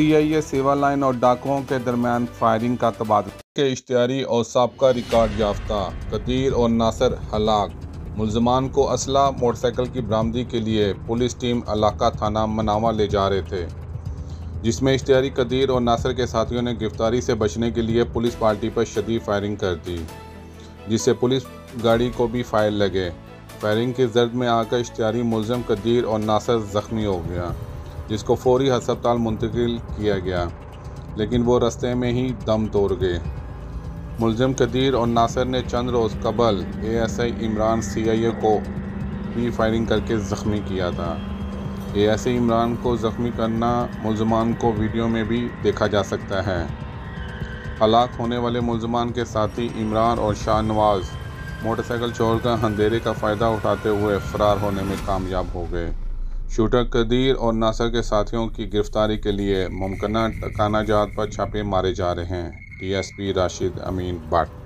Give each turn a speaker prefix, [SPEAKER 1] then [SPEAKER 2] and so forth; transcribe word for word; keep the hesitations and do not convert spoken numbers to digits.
[SPEAKER 1] सी आई ए सेवा लाइन और डाकुओं के दरमियान फायरिंग का तबादला के इश्तिहारी और साबका रिकॉर्ड याफ्ता कदीर और नासिर हलाक। मुल्ज़मान को असला मोटरसाइकिल की बरामदी के लिए पुलिस टीम इलाका थाना मनावा ले जा रहे थे, जिसमें इश्तिहारी कदीर और नासिर के साथियों ने गिरफ्तारी से बचने के लिए पुलिस पार्टी पर शदीद फायरिंग कर दी, जिससे पुलिस गाड़ी को भी फायर लगे। फायरिंग की जर्द में आकर इश्तिहारी मुल्ज़िम कदीर और नासिर ज़ख्मी हो गया, जिसको फौरी हस्पताल मुंतकिल किया गया, लेकिन वो रास्ते में ही दम तोड़ गए। मुल्ज़िम कदीर और नासिर ने चंद रोज़ कबल ए एस आई इमरान सी आई ए को भी फायरिंग करके ज़ख्मी किया था। ए एस आई इमरान को ज़ख्मी करना मुल्ज़मान को वीडियो में भी देखा जा सकता है। हलाक होने वाले मुल्ज़मान के साथी इमरान और शाहनवाज मोटरसाइकिल छोड़कर अंधेरे का फ़ायदा उठाते हुए फ़रार होने में कामयाब हो गए। शूटर कदीर और नासिर के साथियों की गिरफ्तारी के लिए मुमकिन ठिकाना जात पर छापे मारे जा रहे हैं। D S P Rashid Amin Bhatt.